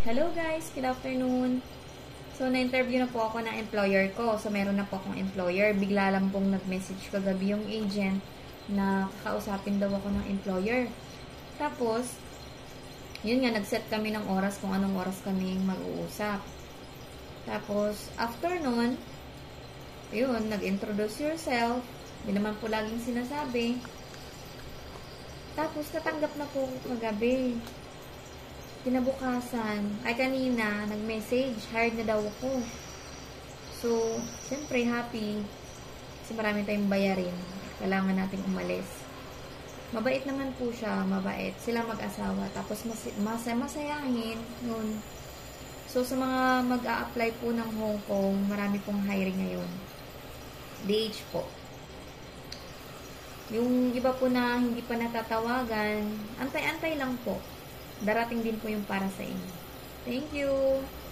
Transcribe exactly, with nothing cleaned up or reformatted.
Hello guys, good afternoon. So, na-interview na po ako ng employer ko. So, meron na po akong employer. Bigla lang pong nag-message kagabi yung agent na kakausapin daw ako ng employer. Tapos, yun nga, nag-set kami ng oras kung anong oras kami mag-uusap. Tapos, after nun, yun, nag-introduce yourself. Yun naman po laging sinasabi. Tapos, natanggap na po kagabi. Kinabukasan, ay kanina, nag-message, hired na daw ako. So, siyempre, happy. Kasi marami tayong bayarin. Kailangan nating umalis. Mabait naman po siya, mabait. Sila mag-asawa. Tapos, mas, mas masayahin. Yun. So, sa mga mag-a-apply po ng Hong Kong, marami pong hiring ngayon. D H po. Yung iba po na hindi pa natatawagan, antay-antay lang po. Darating din po yung para sa inyo. Thank you!